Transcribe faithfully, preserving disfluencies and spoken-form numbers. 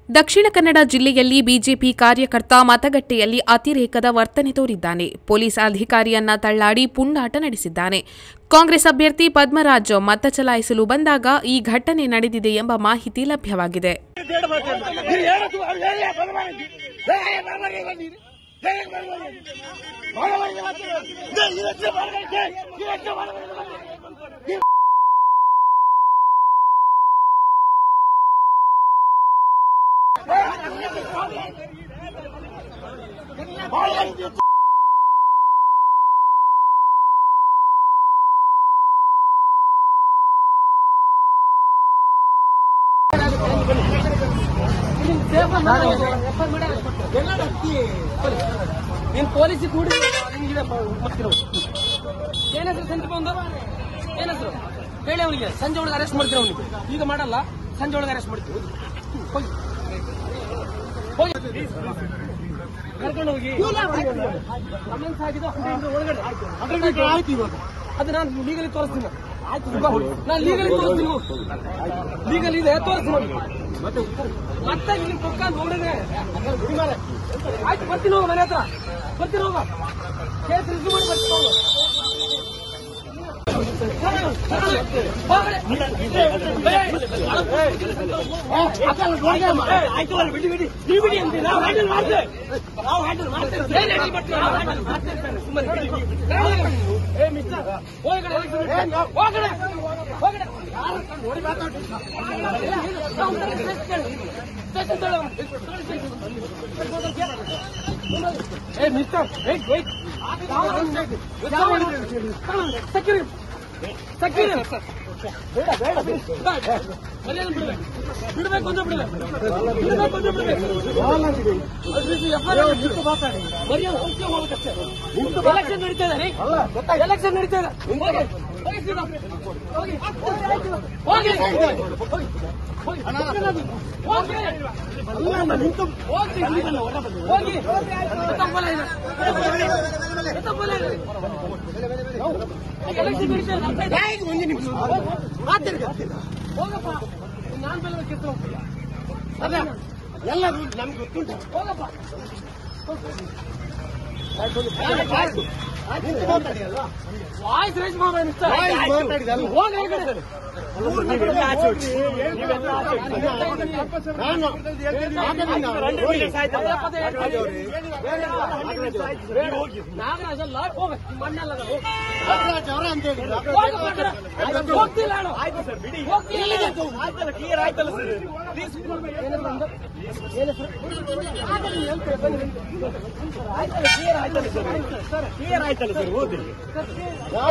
ದಕ್ಷಿಣ ಕನ್ನಡ ಜಿಲ್ಲೆಯಲ್ಲಿ ಬಿಜೆಪಿ ಕಾರ್ಯಕರ್ತ ಮತಗಟ್ಟೆಯಲ್ಲಿ ಅತಿರೇಕದ ವರ್ತನೆ ತೋರಿದ್ದಾನೆ. ಪೊಲೀಸ್ ಅಧಿಕಾರಿಯನ್ನ ತಳ್ಳಾಡಿ ಪುಂಡಾಟ ನಡೆಸಿದ್ದಾನೆ. ಕಾಂಗ್ರೆಸ್ ಅಭ್ಯರ್ಥಿ ಪದ್ಮರಾಜ್ ಮತ ಚಲಾಯಿಸಲು ಬಂದಾಗ ಈ ಘಟನೆ ನಡೆದಿದೆ ಎಂಬ ಮಾಹಿತಿ ಲಭ್ಯವಾಗಿದೆ. ನೀನು ಪೊಲೀಸ್ ಕೂಡಿ ಏನಾದ್ರು ಸಂಜೆ ಬಂದು ಏನಾದ್ರು ಹೇಳಿ ಅವನಿಗೆ ಸಂಜೆ ಒಳಗೆ ಅರೆಸ್ಟ್ ಮಾಡ್ತೀವಿ. ಅವನಿಗೆ ಈಗ ಮಾಡಲ್ಲ, ಸಂಜೆ ಒಳಗೆ ಅರೆಸ್ಟ್ ಮಾಡ್ತೀವಿ. ಹೋಗಿ ಹೋಗಿ ಕರ್ಕೊಂಡು ಹೋಗಿ ಕಮೆಂಟ್ಸ್ ಆಗಿದ್ದು ಒಳಗಡೆ ಆಯ್ತು. ಇವಾಗ ಅದು ನಾನು ಲೀಗಲಿ ತೋರಿಸ್ತೀನಿ. ಆಯ್ತು, ನಾನು ಲೀಗಲಿ ತೋರಿಸ್ತೀನಿ. ಲೀಗಲ್ ಇದೆ, ತೋರಿಸ್ತೀನಿ. ಮತ್ತೆ ಇಲ್ಲಿ ಪಕ್ಕ ನೋಡಿದ್ರೆ ಆಯ್ತು, ಬರ್ತೀನಿ. ಹೋಗ ಮನೆ ಹತ್ರ ಬರ್ತೀನಿ. ಹೋಗ ಕೇಸ್ ರಿಸೀವ್ ಮಾಡಿ ಬರ್ತೀನಿ. ಹೋಗ ಆಯ್ತು, ಬಿಡಿ ಬಿಡಿ ನೀವು ಬಿಡಿ ಅಂತ ನಾವು ಹ್ಯಾಂಡಲ್ ಮಾಡ್ತೇವೆ. ನಾವು ಹ್ಯಾಂಡಲ್ ಮಾಡ್ತೇವೆ. ಏ ಮಿಸ್ಟರ್ ಹೋಗಡೆ ಹೋಗಡೆ ಹೋಗಡೆ ನೋಡಿ ಮಾತಾಡಿ. ಏ mister wait wait security security ಬೇಡ ಬೇಡ ಮರ್ಯಾದೆ ಬಿಡಬೇಕು. ಬಿಡಬೇಕು ಅಂತ ಬಿಡಬೇಕು. ಬಿಡಬೇಕು ಅಂತ ಬಿಡಬೇಕು. ಮರ್ಯಾದೆ ಹೋಗ್ತೇ ಹೋಗ್ಬೇಕಷ್ಟೇ. ಎಲೆಕ್ಷನ್ ನಡೀತಾ ಇದೆ ರೀ. ಎಲೆಕ್ಷನ್ ನಡೀತಾ ಇದೆ. ಹೋಗಿ ಹೋಗಿ ಹೋಗಿ ಹೋಗಪ್ಪ. ನಾನ್ ಬೆಲ್ಲ ಕಿತ್ತು ಹೋಗ್ತೀಯ ಎಲ್ಲ ನಮ್ಗೆ ಗೊತ್ತುಂಟು. ಹೋಗಪ್ಪ. ವಾಯ್ಸ್ ರೈಸ್ ಮಾಡಿ ಹೋಗಿ ನಾಗರಾಜ್ ಅಲ್ಲ, ಹೋಗ ಮಣ್ಣಲ್ಲ ಹೋಗ್ತಿಲ್ಲ. ಕ್ಲಿಯರ್ ಆಯ್ತಲ್ಲ ಸರ್. ಕ್ಲಿಯರ್ ಆಯ್ತಲ್ಲ ಸರ್. ಕ್ಲಿಯರ್ ಆಯ್ತಲ್ಲ ಸರ್. ಓದಿ